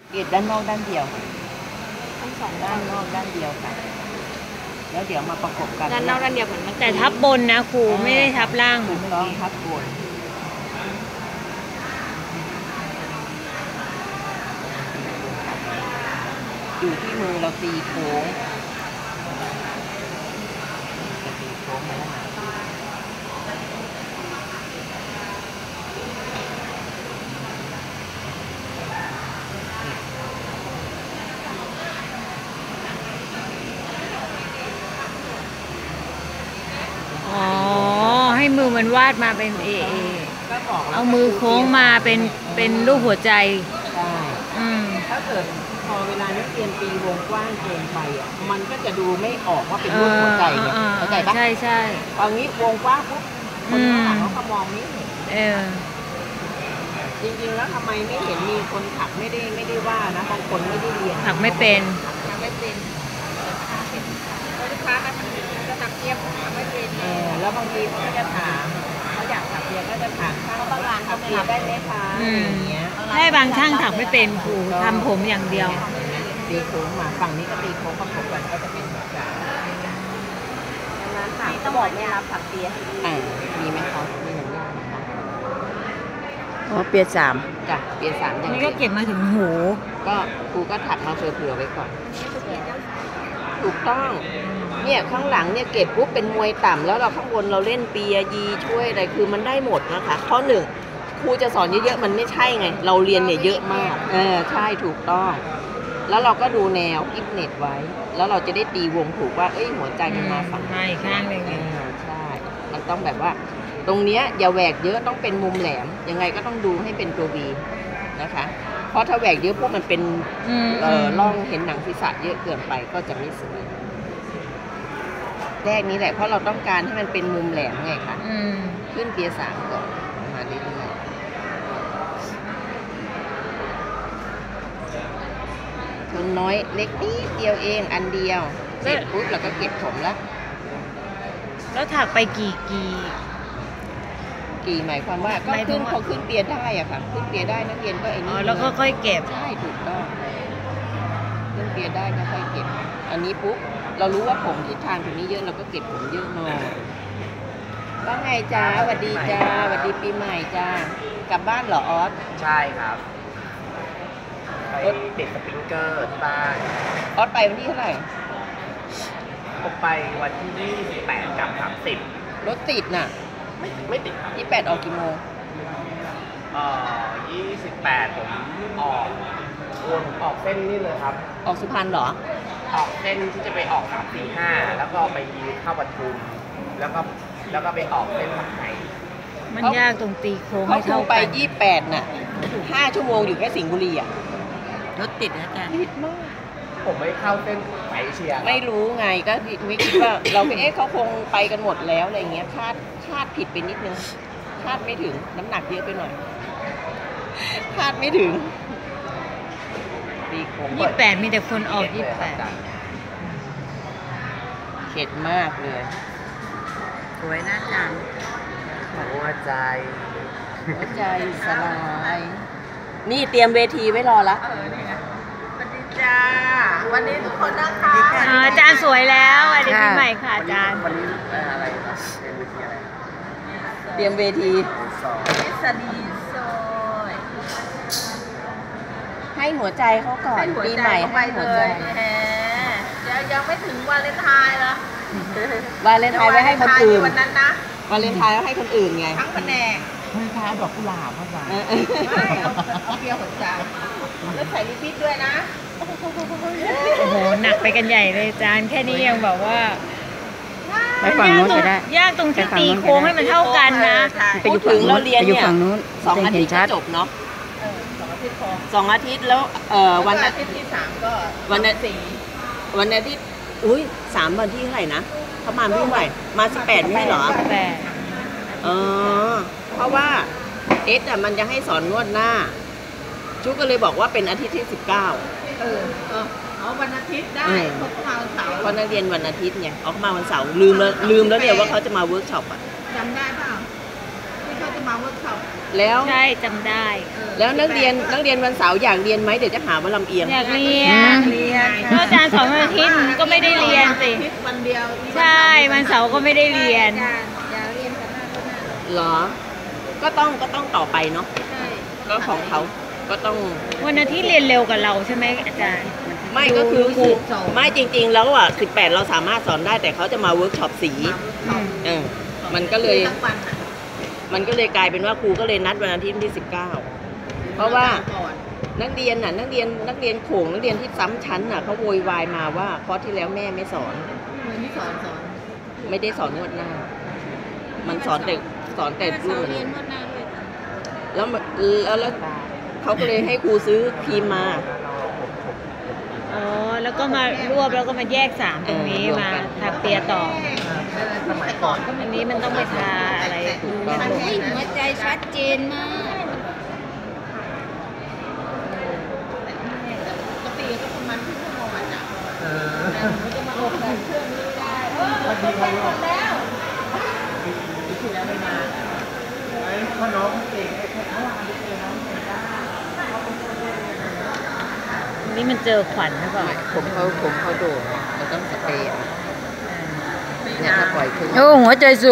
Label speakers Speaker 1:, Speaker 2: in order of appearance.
Speaker 1: เกล็ดด้านนอกด้านเดียวทั้งสองด้านนอกด้านเดียวค่ะแล้วเดี๋ยวมาประกบกัน
Speaker 2: ด้านนอกด้านเดียวเหมือนมันแต่ทับบนนะครูไม่ได้ทับล่าง
Speaker 1: ถูกต้องทับบนอยู่ที่มือเราตีโค้งจะตีโค้งมาแล้ว
Speaker 2: อ๋อให้มือมันวาดมาเป็นเอเอามือโค้งมาเป็นรูปหัวใจ
Speaker 1: ใช่ถ้าเกิดพอเวลานักเรียนตีวงกว้างเกินไปอ่ะมันก็จะดูไม่ออกว่าเป็นรูปหัวใจเนี่ยเข้าใจปะ
Speaker 2: ใช่
Speaker 1: ตอนนี้วงกว้างปุ๊บคนข้างหลังเขาก็มองไม่เห็นจริงๆแล้วทำไมไม่เห็นมีคนถักไม่ได้ว่านะบางคนไม่ได้เรียน
Speaker 2: ถักไม่เป็น
Speaker 1: ลูกค้าก็ถักเทียบถักไม่เป็นแล้วบางทีเขาก็จะถามเขาอยากถักเทียบก็จะถามช่างบางร้านถักเทียบได้ไหมคะอย่างเงี้ย
Speaker 2: ใช่บางช่างถักไม่เป็นครูทำผมอย่างเดียว
Speaker 1: ตีโค้งมาฝั่งนี้ก็ตีโค้งประกบกันก็จะเป็นหัวใจร้านถักก็บอกไม่รับถักเปียมีไหมคะมีเหมือนกัน
Speaker 3: อ๋อเปียสาม
Speaker 1: จ้ะเปียสามอย่าง
Speaker 2: นี้ก็เก็บมาถึงหู
Speaker 1: ก็ครูก็ถักมาเผื่อไว้ก่อนถูกต้องเนี่ยข้างหลังเนี่ยเก็บปุ๊บเป็นมวยต่ำแล้วเราข้างบนเราเล่นเปียยีช่วยอะไรคือมันได้หมดนะคะข้อหนึ่งครูจะสอนเยอะๆมันไม่ใช่ไงเราเรียนเนี่ยเยอะมากใช่ถูกต้องแล้วเราก็ดูแนวอิฟเน็ตไว้แล้วเราจะได้ตีวงถูกว่าหัวใจมันมาฝั่ง
Speaker 2: ไหนข้างหนึ่ง
Speaker 1: ใช่มันต้องแบบว่าตรงเนี้ยอย่าแหวกเยอะต้องเป็นมุมแหลมยังไงก็ต้องดูให้เป็นตัววีนะคะเพราะถ้าแหวกเยอะพวกมันเป็นร่องเห็นหนังศีรษะเยอะเกินไปก็จะไม่สวยแรกนี้แหละเพราะเราต้องการให้มันเป็นมุมแหลมไงคะขึ้นเปียสามก่อนมาเรื่อยๆทุนน้อยเล็กนิดเดียวเองอันเดียวเสร็จปุ๊บเราก็เก็บผม
Speaker 2: แล้วถักไปกี่
Speaker 1: หมายความว่าก็ขึ้นพอขึ้นเปียได้อะค่ะขึ้นเปียได้นักเรียนก็ไอ้นี่
Speaker 2: แล้วก็ค่อยเก็บ
Speaker 1: ใช่ถูกต้องขึ้นเปียได้ก็ค่อยเก็บอันนี้ปุ๊บเรารู้ว่าผมทิศทางตรงนี้เยอะเราก็เก็บผมเยอะหน่อยว่าไงจ้าสวัสดีจ้าสวัสดีปีใหม่จ้ากลับบ้านเหรอออส
Speaker 4: ใช่ครับไปติดสปริงเกอร์ที่บ้าน
Speaker 1: ออสไปวันที่เท่าไหร่
Speaker 4: ผมไปวันที่28กับ30
Speaker 1: รถติดน่ะ
Speaker 4: ไม่ติดครับ
Speaker 1: 28ออกกี่โมง
Speaker 4: 28ผมออกเส้นนี่เลยครับ
Speaker 1: ออกสุพรรณเหรอ
Speaker 4: ออกเส้นที่จะไปออก345แล้วก็ไปเข้าปทุมแล้วก็ไปออกเส้นผักไห่
Speaker 2: มันยากตรงตีโค้งให้เท่า
Speaker 1: กันไป28น่ะ5 ชั่วโมงอยู่แค่สิงห์บุรีอ่ะ
Speaker 2: รถติดนะอาจารย์
Speaker 1: ติดมาก
Speaker 4: ผมไม่เข้าเส้นสายเชียร์
Speaker 1: ไม่รู้ไงก็ไม่คิดว่าเราเขาคงไปกันหมดแล้วอะไรเงี้ยคาดผิดไปนิดนึงคาดไม่ถึงน้ำหนักเยอะไปหน่อยคาดไม่ถึง
Speaker 2: 28มีแต่คนออก28
Speaker 1: เข็ดมากเลย
Speaker 2: สวยน่าจัง
Speaker 4: หัวใจ
Speaker 1: สลายนี่เตรียมเวทีไว้รอละจ้าวันนี้ทุกคนนะคะ
Speaker 2: อาจารย์สวยแล้วสวัสดีปีใหม่ค่ะอาจารย์
Speaker 4: วันนี้อะไรครับ
Speaker 1: เตรียมเวที
Speaker 2: สดีโซย
Speaker 1: ให้หัวใจเขาก่อนปีใหม่ให้หัวใจ
Speaker 2: ยังไม่ถึงวาเลนไทน์เหรอ
Speaker 1: วาเลนไทน์ไว้ให้คนอื่น
Speaker 2: วันนั้นนะ
Speaker 1: วาเลนไทน์ไว้ให้คนอื่นไง
Speaker 2: ทั้งแผนก
Speaker 1: วาเลนไทน์ดอกกุหลาบเข้าใจ
Speaker 2: เอาเกี๊ยวหัวใจแล้วใส่ลิปบิ้นด้วยนะโอ้โหหนักไปกันใหญ่เลยอาจารย์แค่นี้ยังบอกว่า
Speaker 3: ย
Speaker 2: ากตรงที่ตีโค้งให้มันเท่ากันนะ
Speaker 1: พูดถึงเราเรียนเนี่ย2 อาทิตย์จบเนาะ2 อาทิตย์แล้ววันอาทิตย์ที่3ก็วันอาทิตย์3 วันที่เท่าไหร่นะเขามาพี่ใหม่มา18ไม่ใช่เหรอเพราะว่ามันจะให้สอนนวดหน้าชุกก็เลยบอกว่าเป็นอาทิตย์ที่19
Speaker 2: วันอาทิตย์ได้เขามาวันเสาร์
Speaker 1: เพราะนักเรียนวันอาทิตย์ไงเขามาวันเสาร์ลืมแล้วเนี่ยว่าเขาจะมาเวิร์กช็อปอ่ะ
Speaker 2: จำได้เปล่าที่เขาจะมา
Speaker 1: แล้ว
Speaker 2: ใช่จำได้
Speaker 1: แล้วนักเรียนวันเสาร์อยากเรียนไหมเดี๋ยวจะหาว่าลำเอียง
Speaker 2: อยากเรียนเพราะอาจารย์สอนวันอาทิตย์ก็ไม่ได้เรียนสิใช่วันเสาร์ก็ไม่ได้เรียน
Speaker 1: เหรอ ก็ต้องต่อไปเนาะก็ของเขาก็ต้อง
Speaker 2: วันอาทิตย์เรียนเร็วกว่าเราใช่ไหมอาจารย์
Speaker 1: ไม่ก็คือครูไม่จริง ๆ แล้วอ่ะ18เราสามารถสอนได้แต่เขาจะมาเวิร์กช็อปสี เออมันก็เลยกลายเป็นว่าครูก็เลยนัดวันอาทิตย์ที่19เพราะว่านักเรียนโขงนักเรียนที่ซ้ำชั้นน่ะเขาโวยวายมาว่าคอร์สที่แล้วแม่ไม่สอนไม่ได้สอนนวดหน้า มันสอนแต่รุ่นแล้วเขาก็เลยให้ครูซื้อครีมมา
Speaker 2: อ๋อแล้วก็มารวบแล้วก็มาแยกสามตรงนี้มาทาเปียต่อ
Speaker 4: สมัยก่อน
Speaker 2: อันนี้มันต้องไปทาอะไร
Speaker 1: มันให้
Speaker 2: หัวใจชัดเจนมาก
Speaker 4: เออวันดีวันแล้วที่แล้วไม่มาไอ้พ่อน้องเก่งไอ้เมื่อวานไปเจอน้องเก่งได้
Speaker 2: นี่มันเจอขวัญหรือเปล่า
Speaker 1: ผมเขาโดนมันต้องสเปรย์เนี่ยถ้าปล่อยขึ้น
Speaker 3: โอ้หัวใจสู